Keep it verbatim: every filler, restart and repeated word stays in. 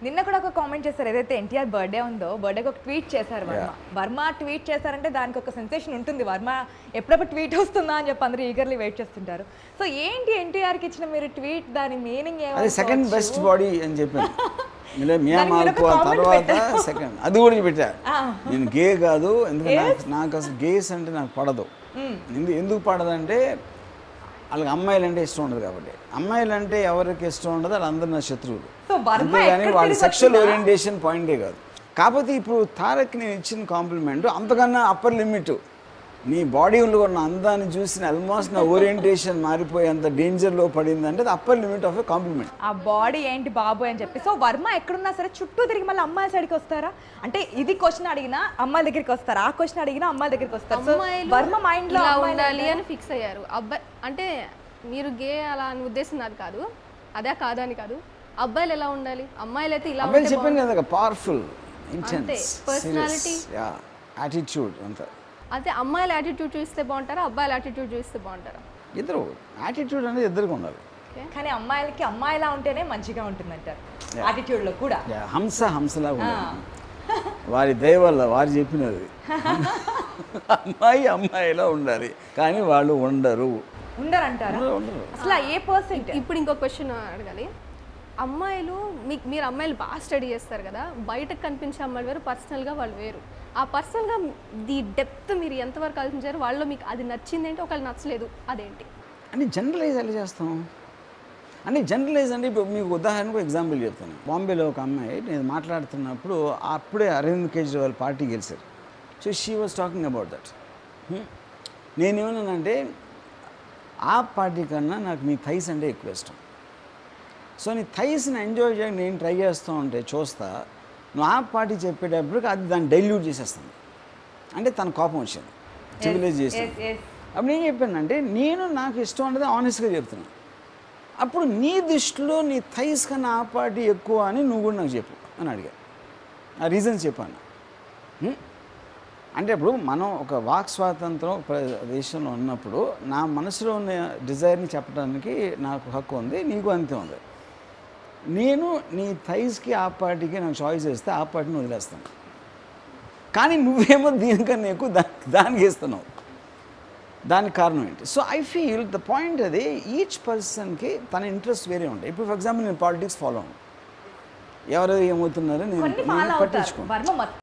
నిన్న కూడా ఒక కామెంట్ చేశారు, ఏదైతే ఎన్టీఆర్ బర్త్డే ఉందో బర్త్డేకి ఒక ట్వీట్ చేశారు వర్మ. వర్మ ట్వీట్ చేశారంటే దానికి ఒక సెన్సేషన్ ఉంటుంది. వర్మ ఎప్పుడప్పుడు ట్వీట్ వస్తుందా అని చెప్పి అందరూ ఈగర్లీ వెయిట్ చేస్తుంటారు. సో ఏంటి ఎన్టీఆర్కి ఇచ్చిన మీరు ట్వీట్, దాని మీనింగ్ అది సెకండ్ బెస్ట్ బాడీ అని చెప్పాను. తర్వాత సెకండ్ అది కూడా పెట్టారు. నేను గే కాదు, ఎందుకంటే నాకు అసలు గేస్ అంటే నాకు పడదు. ఎందుకు ఎందుకు పడదంటే వాళ్ళకి అమ్మాయిలు అంటే ఇష్టం ఉండదు కాబట్టి. అమ్మాయిలు అంటే ఎవరికి ఇష్టం ఉండదు వాళ్ళందరూ నా శత్రువులు. అంతేగాని వాళ్ళ సెక్షువల్ ఓరియంటేషన్ పాయింటే కాదు. కాకపోతే ఇప్పుడు తారక్ నేను ఇచ్చిన కాంప్లిమెంట్ అంతకన్నా అప్పర్ లిమిట్. నీ బాడీలో ఉన్న అందాన్ని చూసిన ఆల్మోస్ట్ నా ఓరియంటేషన్ మారిపోయేంత డేంజర్లో పడిందంటే అది upper limit of a compliment. ఆ బాడీ ఏంటి బాబు అని చెప్పి. సో వర్మ ఎక్కడున్నా సరే చుట్టూ తిరిగి మళ్ళీ అమ్మాయిల సైడ్కి వస్తారా? అంటే ఇది క్వశ్చన్ అడిగినా అమ్మాయిల దగ్గరికి వస్తారు, ఆ క్వశ్చన్ అడిగినా అమ్మాయిల దగ్గరికి వస్తారు. సో వర్మ మైండ్ లో ఉండాలి అని ఫిక్స్ అయ్యారు. అబ్బాయి అంటే మీరు గే అలా అని ఉద్దేశం నాది కాదు, అదే కాదని కాదు. అబ్బాయిలు ఎలా ఉండాలి, అమ్మాయిలు అయితే ఇలా ఉండాలి. చెప్పాను కదా, పవర్ఫుల్, ఇంటెన్స్, పర్సనాలిటీ, యాటిట్యూడ్ అంతా. అయితే అమ్మాయిల యాటిట్యూడ్ చూస్తే బాగుంటారా, అబ్బాయిల యాటిట్యూడ్ చూస్తే బాగుంటారా? ఇద్దరు యాటిట్యూడ్ అనేది ఇద్దరికి ఉండాలి. కానీ అమ్మాయిలకి అమ్మాయిలా ఉంటేనే మంచిగా ఉంటుందంటారు యాటిట్యూడ్ లో కూడా. హంస హంసలా ఉండాలి, వారి దయ వల్ల వారు చెప్పినది. అమ్మాయి అమ్మాయిలా ఉండాలి, కానీ వాళ్ళు ఉండరు ఉండరంటారు అసలు ఏ పర్సెంట్. ఇప్పుడు ఇంకో క్వశ్చన్ అడగాలి. అమ్మాయిలు మీకు మీరు అమ్మాయిలు బాగా స్టడీ చేస్తారు కదా, బయటకు కనిపించే అమ్మాయిలు వేరు, పర్సనల్గా వాళ్ళు వేరు. ఆ పర్సనల్గా ది డెప్త్ మీరు ఎంతవరకు ఆలోచించారు, వాళ్ళు మీకు అది నచ్చింది ఏంటి, ఒకళ్ళు నచ్చలేదు అదేంటి అని జనరలైజ్ ఎలా చేస్తాం అంటే జనరలైజ్ అంటే ఇప్పుడు మీకు ఉదాహరణకు ఎగ్జాంపుల్ చెప్తాను. బాంబేలో ఒక అమ్మాయి నేను మాట్లాడుతున్నప్పుడు అప్పుడే అరవింద్ కేజ్రీవాల్ పార్టీ గెలిచారు. So she was talking about that. నేనేమన్నానంటే ఆ పార్టీ కన్నా నాకు నీ థైస్ అంటే ఎక్కువ ఇష్టం. సో నీ థైస్ని ఎంజాయ్ చేయడానికి నేను ట్రై చేస్తూ ఉంటే చూస్తా, నువ్వు ఆ పార్టీ చెప్పేటప్పటికి అది దాన్ని డైల్యూట్ చేసేస్తాను. అంటే తన కోపం వచ్చింది, సివిలైజ్ చేసింది. అప్పుడు నేను చెప్పానంటే నేను నాకు ఇష్టం అనేది ఆనెస్ట్గా చెప్తున్నాను. అప్పుడు నీ దృష్టిలో నీ థైస్ కన్నా ఆ పార్టీ ఎక్కువ అని నువ్వు కూడా నాకు చెప్పు అని అడిగా. ఆ రీజన్స్ చెప్పాను. అంటే ఇప్పుడు మనం ఒక వాక్ స్వాతంత్రం దేశంలో ఉన్నప్పుడు నా మనసులో ఉన్న డిజైర్ని చెప్పడానికి నాకు హక్కు ఉంది, నీకు అంతే ఉంది. నేను నీ థైస్కి ఆ పార్టీకి నాకు చాయిస్ ఇస్తే ఆ పార్టీని వదిలేస్తాను, కానీ నువ్వేమో దీనికన్నా ఎక్కువ దా దానికి ఇస్తున్నావు. దానికి కారణం ఏంటి? So I feel the point అది ఈచ్ పర్సన్కి తన ఇంట్రెస్ట్ వేరే ఉంటాయి. ఇప్పుడు ఫర్ ఎగ్జాంపుల్ నేను పాలిటిక్స్ ఫాలో అవ్వను, ఎవరు ఏమవుతున్నారో నేను పట్టించుకోను.